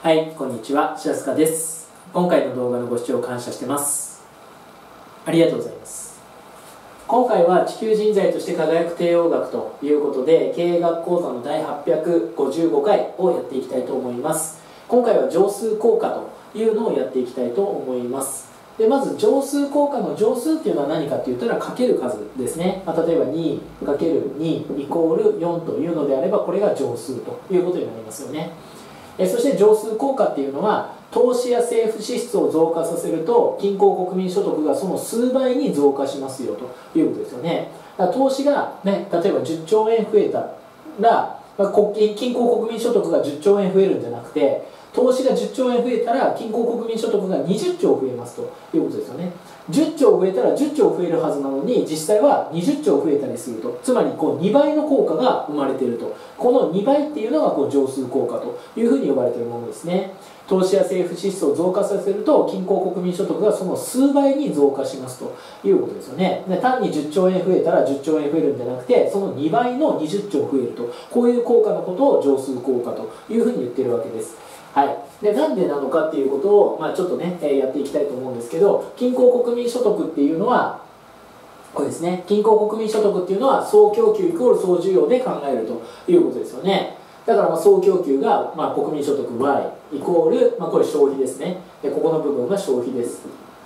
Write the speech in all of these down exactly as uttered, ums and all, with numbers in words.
はい、こんにちは、白塚です。今回の動画のご視聴感謝してます。ありがとうございます。今回は地球人材として輝く帝王学ということで、経営学講座の第はっぴゃくごじゅうごかいをやっていきたいと思います。今回は乗数効果というのをやっていきたいと思います。でまず乗数効果の乗数っていうのは何かって言ったらかける数ですね、まあ、例えば にかけるに イコールよんというのであれば、これが乗数ということになりますよね。えそして乗数効果っていうのは、投資や政府支出を増加させると均衡国民所得がその数倍に増加しますよということですよね。だから投資が、ね、例えばじゅっちょうえん増えたら、まあ、国均衡国民所得がじゅっちょうえん増えるんじゃなくて、投資がじゅっちょうえん増えたら均衡国民所得がにじゅっちょう増えますということですよね。じゅっちょう増えたらじゅっちょう増えるはずなのに、実際はにじゅっちょう増えたりすると、つまりこうにばいの効果が生まれていると。このにばいっていうのがこう乗数効果というふうに呼ばれているものですね。投資や政府支出を増加させると均衡国民所得がその数倍に増加しますということですよね。で単にじゅっちょうえん増えたらじゅっちょうえん増えるんじゃなくて、そのにばいのにじゅっちょう増えると、こういう効果のことを乗数効果というふうに言っているわけです。はい、でなんでなのかっていうことを、まあ、ちょっとね、えー、やっていきたいと思うんですけど、均衡国民所得っていうのはこれですね。均衡国民所得っていうのは総供給イコール総需要で考えるということですよね。だからまあ総供給が、まあ、国民所得 Y イコール、まあ、これ消費ですね。でここの部分が消費です。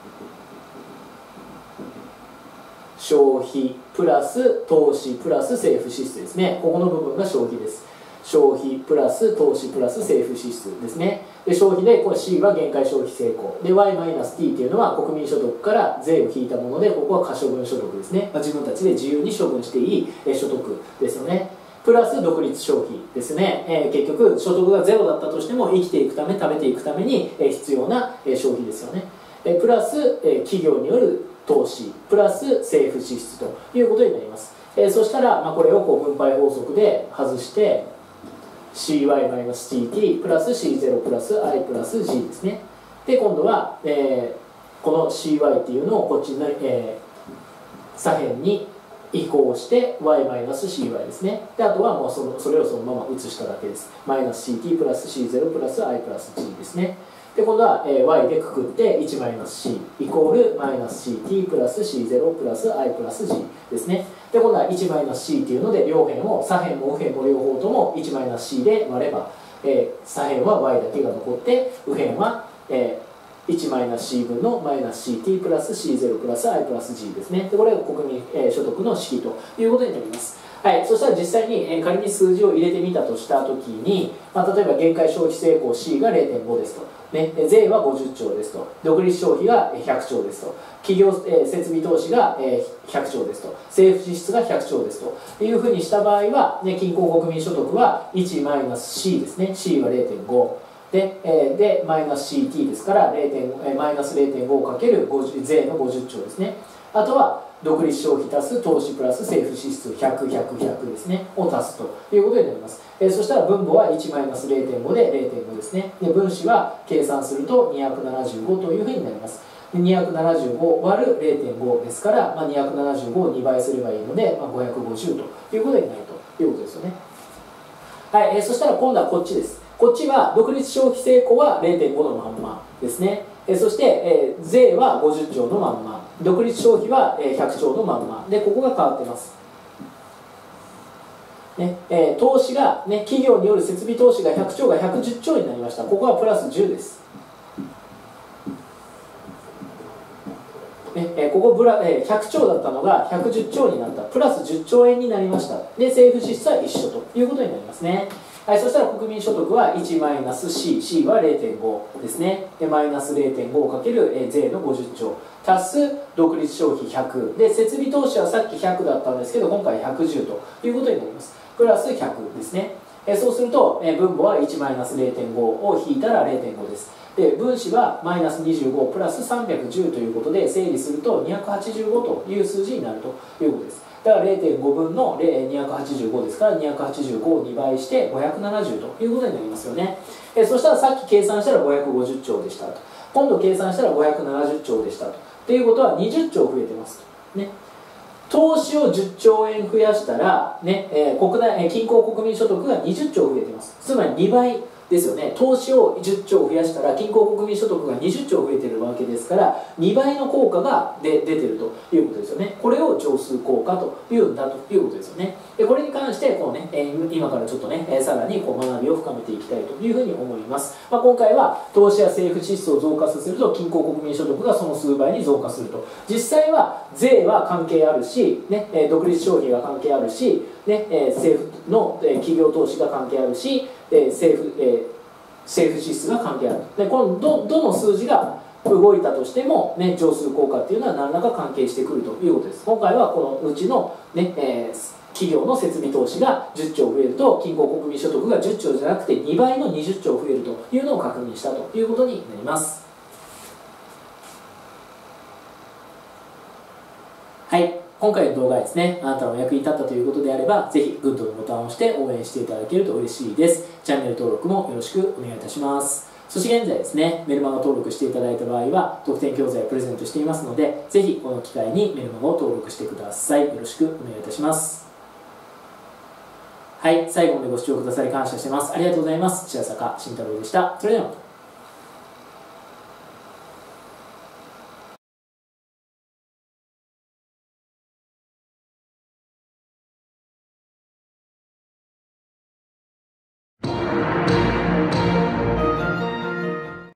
消費プラス投資プラス政府支出ですね。ここの部分が消費です。消費プラス投資プラス政府支出ですね。で消費でこれ C は限界消費成功で ワイマイナスティー っていうのは国民所得から税を引いたもので、ここは可処分所得ですね、まあ、自分たちで自由に処分していい所得ですよね。プラス独立消費ですね、えー、結局所得がゼロだったとしても生きていくため食べていくために必要な消費ですよね。プラス企業による投資プラス政府支出ということになります。えー、そしたら、まあ、これをこう分配法則で外して シーワイマイナスティーティー プラス シーゼロ プラス アイ プラス ジー ですね。で今度は、えー、この シーワイ っていうのをこっちの、えー、左辺に移行して ワイマイナスシーワイ ですね。であとはもうそのそれをそのまま移しただけです。マイナス シーティー プラス シーゼロ プラス アイ プラス ジー ですね。で今度は、えー、y でくくっていちマイナス C イコールマイナス シーティー プラス シーゼロ プラス アイ プラス ジー ですね。で今度はいちマイナス C っていうので両辺を左辺も右辺も両方ともいちマイナス C で割れば、えー、左辺は y だけが残って右辺は、えー、いちマイナス C 分のマイナス シーティー プラス シーゼロ プラス アイ プラス ジー ですね。でこれが国民、えー、所得の式ということになります。はい、そしたら実際に、えー、仮に数字を入れてみたとしたときに、まあ、例えば限界消費成功 C が れいてんご ですと、ね、税はごじゅっちょうですと、独立消費がひゃくちょうですと、企業、えー、設備投資が、えー、ひゃくちょうですと、政府支出がひゃくちょうですというふうにした場合は、ね、均衡国民所得はいちマイナス C ですね。 C は れいてんご で、えー、でマイナス シーティー ですから、れいてんご、えー、マイナス れいてんご かける税のごじゅっちょうですね。あとは独立消費足す投資プラス政府支出ひゃく、ひゃく、ひゃくですねを足すということになります。えー、そしたら分母はいちマイナス れいてんご で れいてんご ですね。で分子は計算するとにひゃくななじゅうごというふうになります。でにひゃくななじゅうご割る れいてんご ですから、まあ、にひゃくななじゅうごをにばいすればいいので、まあ、ごひゃくごじゅうということになるということですよね。はい、えー、そしたら今度はこっちです。こっちは独立消費成功は れいてんご のまんまですね。えー、そして、えー、税はごじゅっちょうのまんま、独立消費はひゃくちょうのまんまで、ここが変わってます。ねえー、投資が、ね、企業による設備投資がひゃくちょうがひゃくじゅっちょうになりました。ここはプラスじゅうです。ねえー、ここブラ、えー、ひゃくちょうだったのがひゃくじゅっちょうになった。プラスじゅっちょうえんになりました。で政府支出は一緒ということになりますね。はい、そしたら国民所得はいちマイナス C、C は れいてんご ですね。でマイナス れいてんご かける、えー、税のごじゅっちょう足す独立消費ひゃくで、設備投資はさっきひゃくだったんですけど今回ひゃくじゅうということになります。プラスひゃくですね。えー、そうすると、えー、分母はいちマイナス れいてんご を引いたら れいてんご です。で分子はマイナスにじゅうごプラスさんびゃくじゅうということで整理するとにひゃくはちじゅうごという数字になるということです。だから れいてんご 分のにひゃくはちじゅうごですから、にひゃくはちじゅうごをにばいしてごひゃくななじゅうということになりますよね。えそしたらさっき計算したらごひゃくごじゅっちょうでしたと、今度計算したらごひゃくななじゅっちょうでしたと。ということはにじゅっちょう増えてますと、ね、投資をじゅっちょうえん増やしたら、ねえー、国内、えー、均衡国民所得がにじゅっちょう増えてます。つまりにばいですよね。投資をじゅっちょう増やしたら均衡国民所得がにじゅっちょう増えてるわけですから、にばいの効果がで出てるということですよね。これを乗数効果というんだということですよね。でこれに関してこう、ね、今からちょっとねさらにこう学びを深めていきたいというふうに思います。まあ、今回は投資や政府支出を増加させると均衡国民所得がその数倍に増加すると。実際は税は関係あるし、ね、独立消費が関係あるし、ね、政府の企業投資が関係あるし、政府、えー、政府支出が関係ある。でこの ど, どの数字が動いたとしても、ね、乗数効果っていうのは何らか関係してくるということです。今回はこのうちの、ねえー、企業の設備投資がじゅっちょう増えると均衡国民所得がじゅっちょうじゃなくてにばいのにじゅっちょう増えるというのを確認したということになります。はい、今回の動画ですね、あなたのお役に立ったということであれば、ぜひグッドのボタンを押して応援していただけると嬉しいです。チャンネル登録もよろしくお願いいたします。そして現在ですね、メルマガ登録していただいた場合は、特典教材をプレゼントしていますので、ぜひこの機会にメルマガを登録してください。よろしくお願いいたします。はい、最後までご視聴くださり感謝してます。ありがとうございます。白坂慎太郎でした。それではまた。